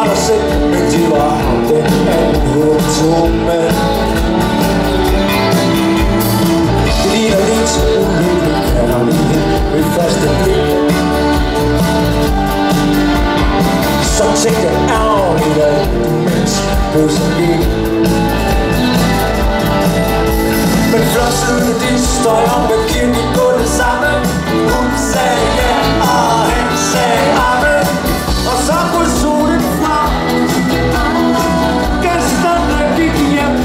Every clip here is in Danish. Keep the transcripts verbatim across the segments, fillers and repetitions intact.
var der selv, men de var den anden hovedtonen. Det ligner lidt ulykkelig kærlighed ved første blik. Så tænkte jeg ærgerligt, at mens bussen gik. Men flossede de støj om, at kirken gå det samme. Hun sagde ja, og han sagde amen. Og så kunne solen fra. Gæsterne gik hjem.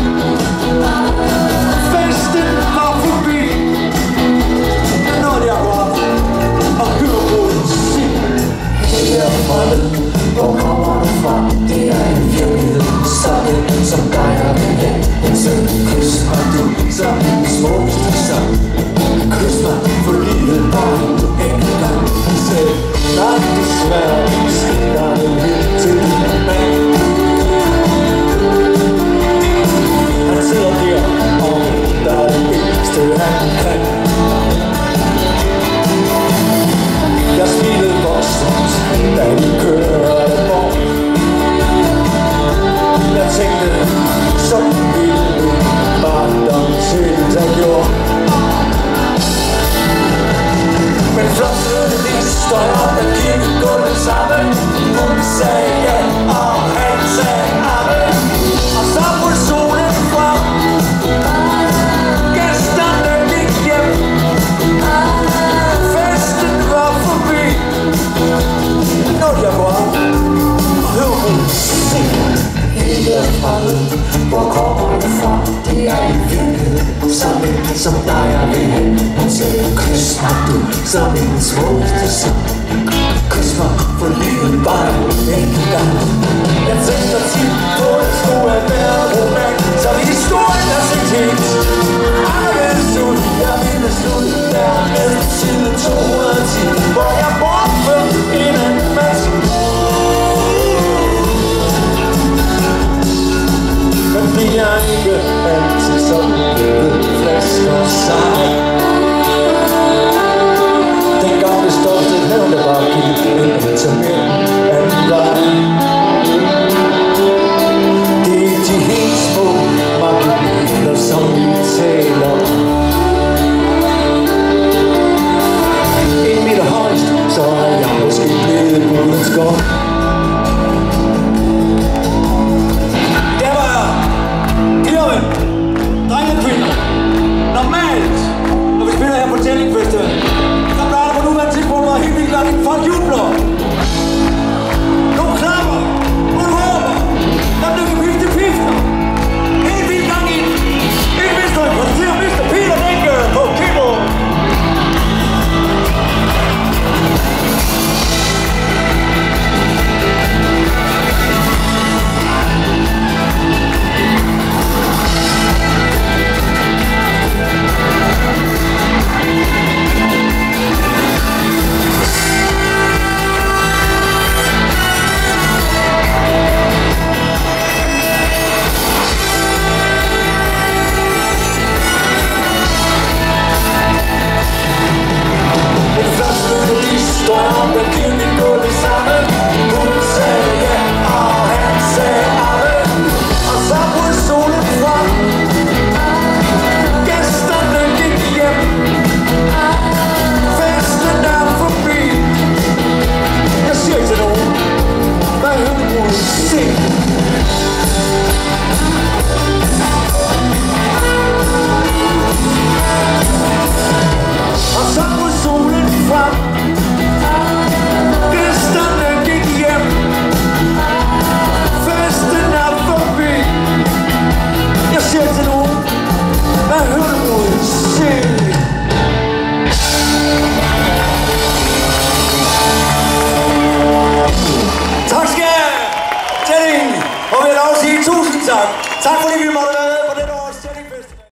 Festen var forbi. Når jeg var og hørte musik. Her fra det, hvor kommer du fra? Det er en virkelighed, sådan som dig og min ven. En søn kys, og du som den smukkeste sang. Kys mig for livet, bare en gang. Selv nej, desværre, skinner det helt til mig. Han sidder der, og der er det eneste, han kan. Jeg smilede voldsomt, da vi kørte bort. Jeg tænkte, sådan ville min barndom til at gjorde. Men flossede de støj op, at kirken gå det samme. Hun sagde ja, og han sagde amen. Og så kunne solen frem. Gæsterne gik hjem. Festen var forbi. Når jeg var og hørte musik. Hele fremmed, hvor kommer du fra? Det er en virkelighed, som en som dig og vil hen. Hun sagde, kys mig du, som en smukkeste sang. Kys mig for livet, bare en gang. Jeg tænkte tit på, at det skulle være roman, så vi historien er set helt. Anderledes ud, jeg ville slutte der med side to.